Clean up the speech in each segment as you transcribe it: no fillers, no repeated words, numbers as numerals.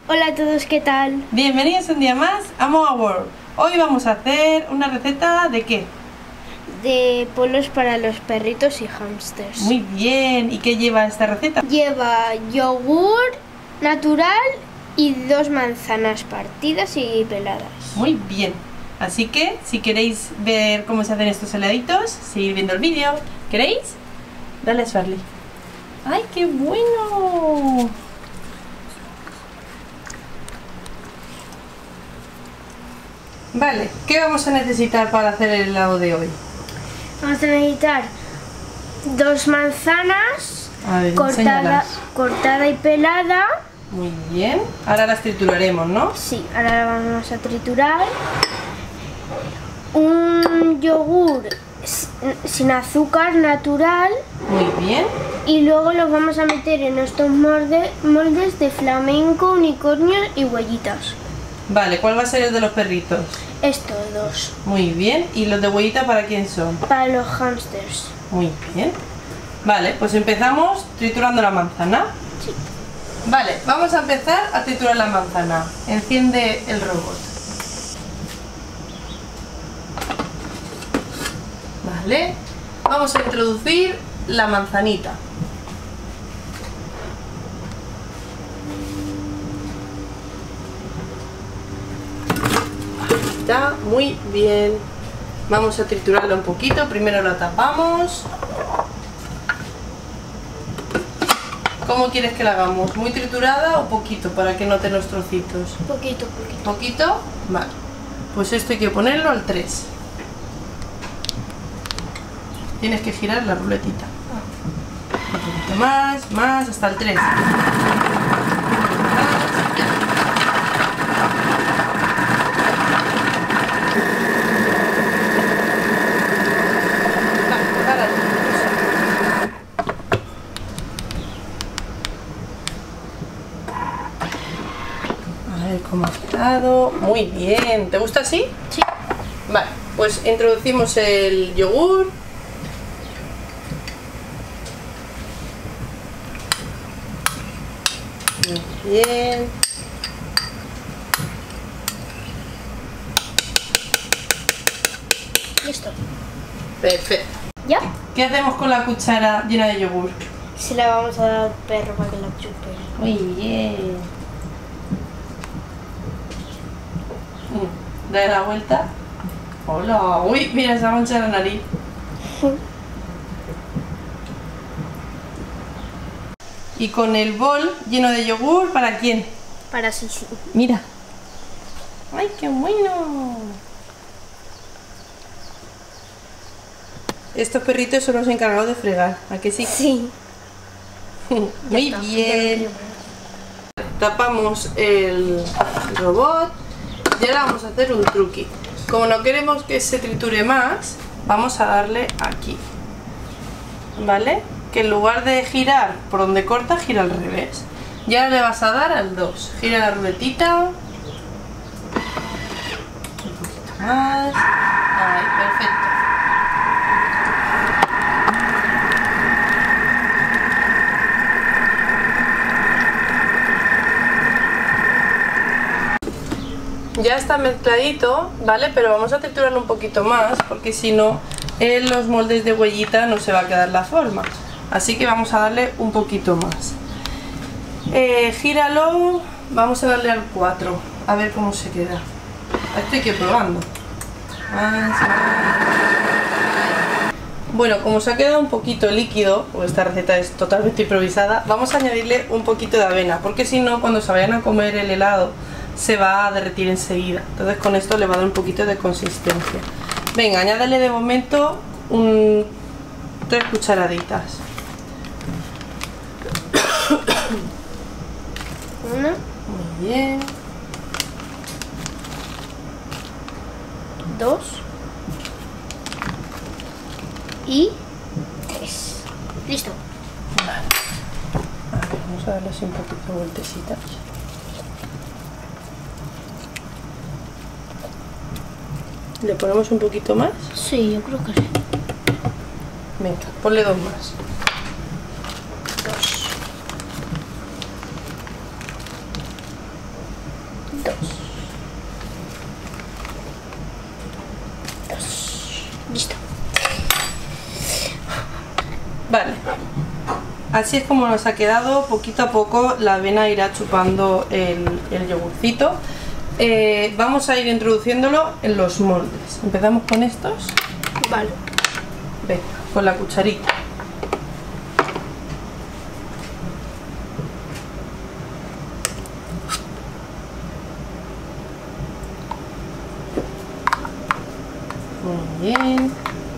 Hola a todos, ¿qué tal? Bienvenidos un día más a Moa World. Hoy vamos a hacer una receta ¿de qué? De polos para los perritos y hámsters. Muy bien, ¿y qué lleva esta receta? Lleva yogur natural y 2 manzanas partidas y peladas. Muy bien, así que si queréis ver cómo se hacen estos heladitos, seguid viendo el vídeo. ¿Queréis? Dale a Charlie. ¡Ay, qué bueno! Vale, ¿qué vamos a necesitar para hacer el helado de hoy? Vamos a necesitar 2 manzanas A ver, enséñalas. cortada y pelada. Muy bien, ahora las trituraremos, ¿no? Sí, ahora la vamos a triturar. Un yogur sin azúcar natural. Muy bien. Y luego los vamos a meter en estos moldes de flamenco, unicornio y huellitas. Vale, ¿cuál va a ser el de los perritos? Estos 2. Muy bien, ¿y los de huellita para quién son? Para los hámsters. Muy bien. Vale, pues empezamos triturando la manzana. Sí. Vale, vamos a empezar a triturar la manzana. Enciende el robot. Vale, vamos a introducir la manzanita. Está muy bien. Vamos a triturarla un poquito. Primero la tapamos. ¿Cómo quieres que la hagamos? ¿Muy triturada o poquito para que note los trocitos? Poquito. ¿Poquito? Vale. Pues esto hay que ponerlo al 3. Tienes que girar la ruletita. Un poquito más, hasta el 3. A ver cómo ha quedado. Muy bien. ¿Te gusta así? Sí. Vale, pues introducimos el yogur. Muy bien. Listo. Perfecto. ¿Ya? ¿Qué hacemos con la cuchara llena de yogur? Se la vamos a dar al perro para que la chupe. Muy bien. Dale la vuelta. Hola. Uy, mira, se ha manchado la nariz. Y con el bol lleno de yogur, ¿para quién? Para Sisi. Mira. ¡Ay, qué bueno! Estos perritos son los encargados de fregar, ¿a que sí? Sí. Muy bien. Tapamos el robot y ahora vamos a hacer un truqui. Como no queremos que se triture más, vamos a darle aquí. ¿Vale? Que en lugar de girar por donde corta, gira al revés. Y ahora le vas a dar al 2. Gira la ruletita. Un poquito más. Ahí, perfecto. Ya está mezcladito, ¿vale? Pero vamos a triturarlo un poquito más porque si no, en los moldes de huellita no se va a quedar la forma. Así que vamos a darle un poquito más. Gíralo, vamos a darle al 4, a ver cómo se queda. Esto hay que ir probando. Más. Bueno, como se ha quedado un poquito líquido, pues esta receta es totalmente improvisada, vamos a añadirle un poquito de avena, porque si no, cuando se vayan a comer el helado, se va a derretir enseguida. Entonces con esto le va a dar un poquito de consistencia. Venga, añádale de momento 3 cucharaditas. 1. Muy bien. 2. Y 3. Listo. Vale. A ver, vamos a darle así un poquito de vueltecitas. ¿Le ponemos un poquito más? Sí, yo creo que sí. Venga, ponle 2 más. 2. Vale, así es como nos ha quedado. Poquito a poco la avena irá chupando el yogurcito. Vamos a ir introduciéndolo en los moldes. Empezamos con estos. Vale. Venga, con la cucharita. Muy bien.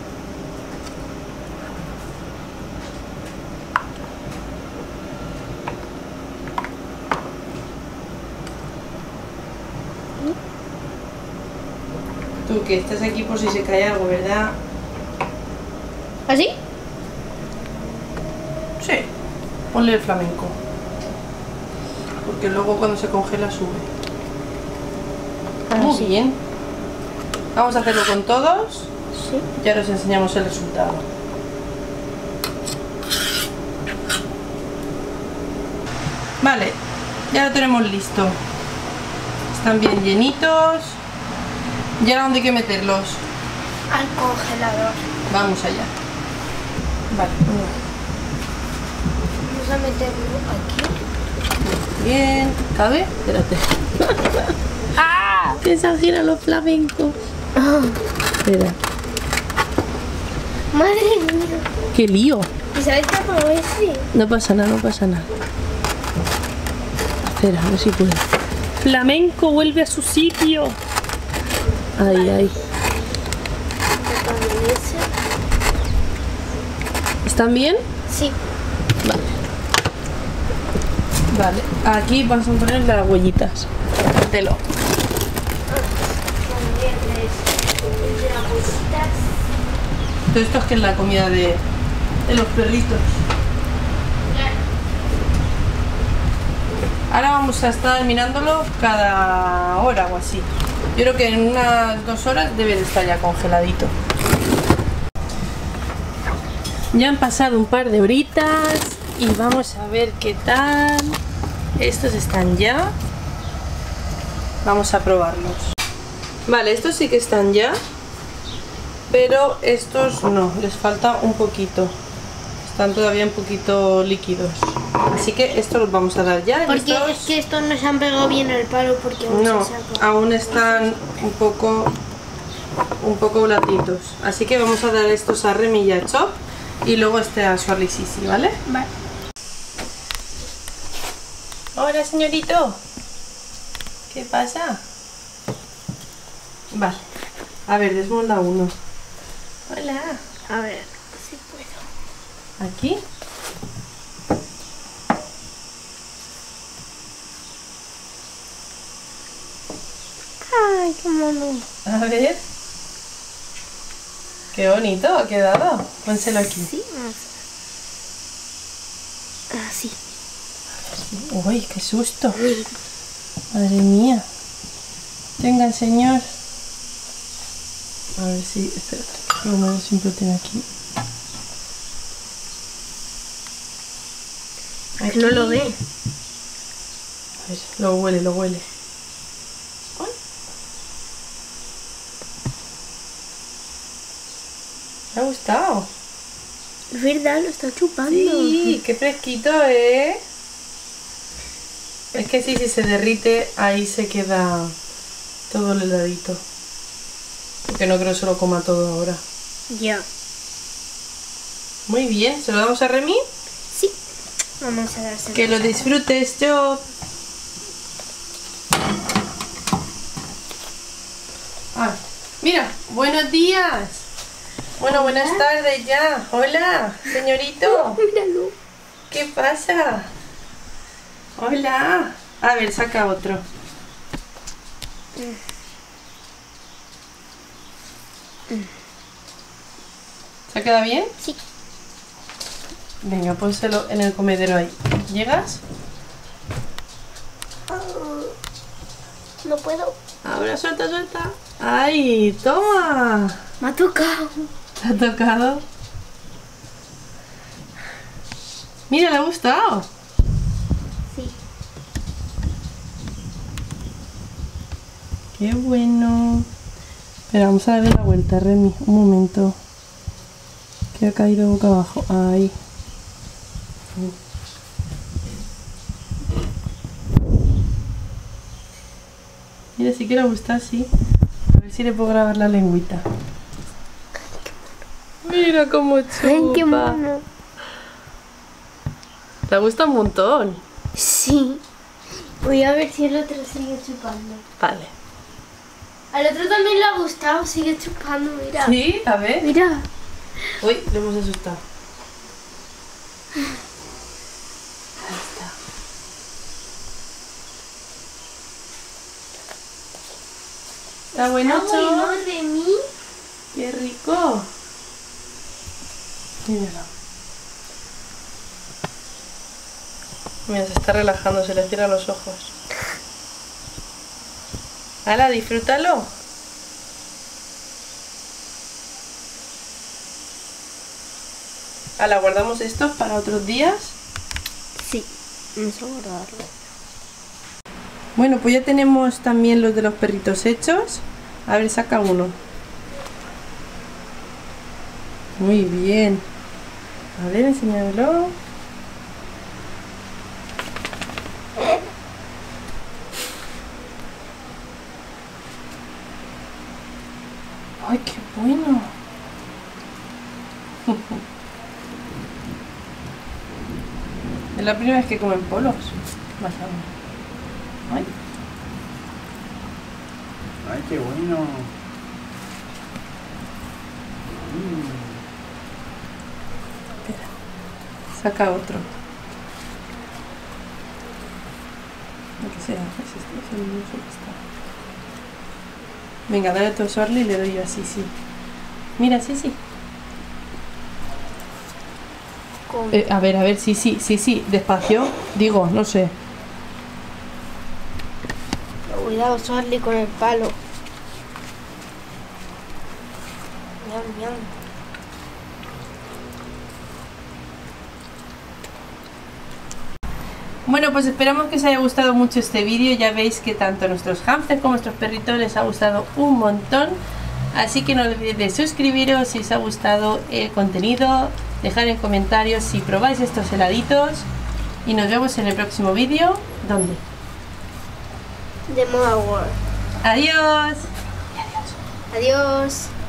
Tú que estás aquí por si se cae algo, ¿verdad? ¿Así? Sí. Ponle el flamenco. Porque luego cuando se congela sube. Muy bien. Vamos a hacerlo con todos. Sí. Ya os enseñamos el resultado. Vale, ya lo tenemos listo. Están bien llenitos. ¿Y ahora dónde hay que meterlos? Al congelador. Vamos allá. Vale. Vamos a meterlo aquí. Bien. ¿Cabe? Espérate. ¡Ah! Que se gira los flamencos. Espera. Madre mía. ¡Qué lío! ¿Y sabes qué hago ese? No pasa nada, no pasa nada. Espera, a ver si puedo. Flamenco vuelve a su sitio. Ay, ay. ¿Están bien? Sí. Vale. Vale, aquí vamos a poner las huellitas. Mételo. Todo esto es que es la comida de los perritos. Ahora vamos a estar mirándolo cada hora o así. Yo creo que en unas 2 horas debe de estar ya congeladito. Ya han pasado un par de horitas y vamos a ver qué tal. Estos están ya. Vamos a probarlos. Vale, estos sí que están ya, pero estos no, les falta un poquito. Están todavía un poquito líquidos. Así que estos los vamos a dar ya. Porque estos... es que estos no se han pegado bien al palo porque aún no, se saca. aún están un poco blatitos. Así que vamos a dar estos a Remy y a Chop y luego este a Suarly Sisi, ¿vale? Vale. Hola, señorito. ¿Qué pasa? Vale. A ver, desmolda uno. Hola. A ver si puedo. Aquí. Ay, qué mono. A ver. Qué bonito ha quedado. Pónselo aquí. Sí, así. Uy, qué susto. Madre mía. Tenga, señor. A ver si... Espérate. Lo siempre tiene aquí. Aquí. No lo ve. A ver, lo huele, lo huele. Uy. ¿Me ha gustado? Es verdad, lo está chupando. Sí, qué fresquito, ¿eh? Es que sí, si se derrite, ahí se queda todo el heladito. Porque no creo que se lo coma todo ahora. Ya. Muy bien, ¿se lo damos a Remy? Sí. Vamos a dárselo. Que lo disfrutes, yo. Ah, mira, buenos días. Bueno, buenas tardes ya. Hola, señorito. Míralo. ¿Qué pasa? Hola. A ver, saca otro. ¿Se ha quedado bien? Sí. Venga, pónselo en el comedero ahí. ¿Llegas? No puedo. Ahora suelta, suelta. ¡Ay! ¡Toma! Me ha tocado. ¿Te ha tocado? Mira, le ha gustado. Sí. ¡Qué bueno! Espera, vamos a darle la vuelta, Remy. Un momento. Que ha caído boca abajo. Ahí. Mira, si quiere gustar, sí. A ver si le puedo grabar la lengüita. Mira cómo chupa. Ay, qué mono. Te gusta un montón. Sí. Voy a ver si el otro sigue chupando. Vale. Al otro también le ha gustado, sigue chupando, mira. Sí, a ver. Mira. Uy, lo hemos asustado. Ahí está. ¿Está bueno, Está bueno de mí. ¡Qué rico! Míralo. Mira, se está relajando, se le cierran los ojos. ¡Hala, disfrútalo! ¡Hala, guardamos estos para otros días! Sí, vamos a guardarlo. Bueno, pues ya tenemos también los de los perritos hechos. A ver, saca uno. Muy bien. A ver, enséñamelo. ¡Ay, qué bueno! Es la primera vez que comen polos. Vas a ver. ¡Ay! ¡Ay, qué bueno! Espera. Saca otro. Lo que sea, es el mismo que está. Venga, dale tu Sorli y le doy yo así, sí. Mira, sí, sí. A ver, sí, despacio. Digo, no sé. Cuidado, Charlie, con el palo. Miam, miam. Bueno, pues esperamos que os haya gustado mucho este vídeo. Ya veis que tanto a nuestros hámsters como a nuestros perritos les ha gustado un montón. Así que no olvidéis de suscribiros si os ha gustado el contenido. Dejar en comentarios si probáis estos heladitos. Y nos vemos en el próximo vídeo. ¿Dónde? De Moda World. Adiós. Adiós.